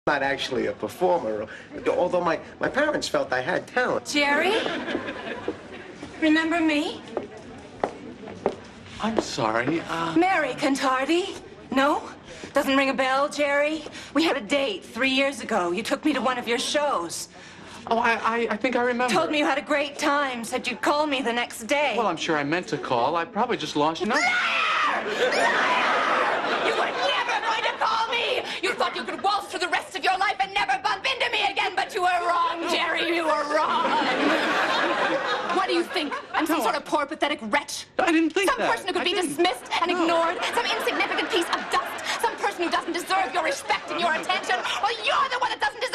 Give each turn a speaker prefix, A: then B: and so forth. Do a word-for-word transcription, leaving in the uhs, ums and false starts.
A: Not actually a performer, although my, my parents felt I had talent.
B: Jerry? Remember me?
C: I'm sorry, uh...
B: Mary Cantardi? No? Doesn't ring a bell, Jerry? We had a date three years ago. You took me to one of your shows.
C: Oh, I, I, I think I remember.
B: Told me you had a great time, said you'd call me the next day.
C: Well, I'm sure I meant to call. I probably just lost your number.
B: Liar! Liar! You were never going to call me! You thought you could waltz through the rest of your life and never bump into me again, but you were wrong, Jerry, you were wrong! What do you think? I'm some
C: No,
B: sort of poor, pathetic wretch?
C: I didn't think
B: some
C: that.
B: Some person who could
C: I
B: be
C: didn't.
B: dismissed and
C: No.
B: ignored, some insignificant piece of dust, some person who doesn't deserve your respect and your attention. Well, you're the one that doesn't deserve